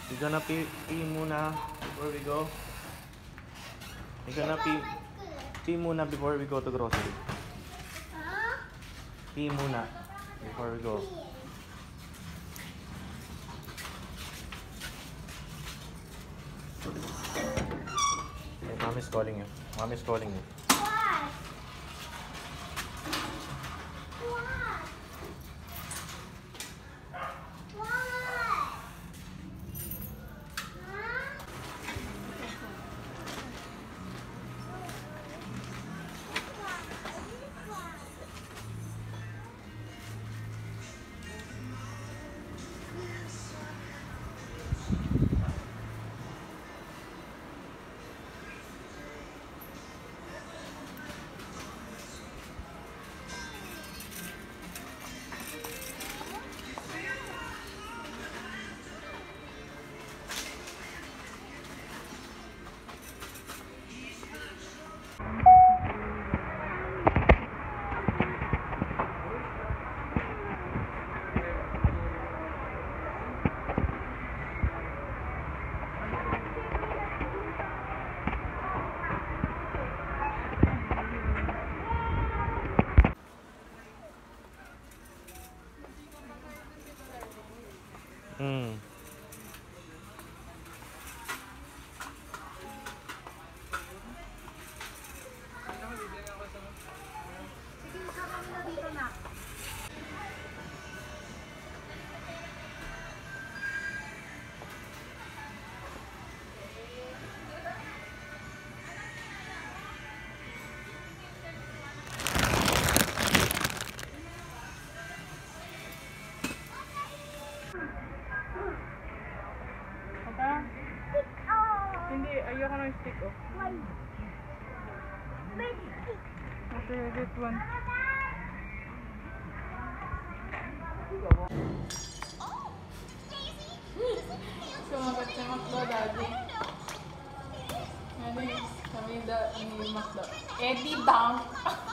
We're gonna pee muna before we go. We're gonna pee muna before we go to grocery. Pee muna before we go. Hey, mommy's calling you. Mommy's calling you. What? What? What? Hindi, ayoko ng stick, oh. Okay, get one. Sumagat si Makdo, daddy. Ano yung sabi ni Makdo? Eddie Dunk!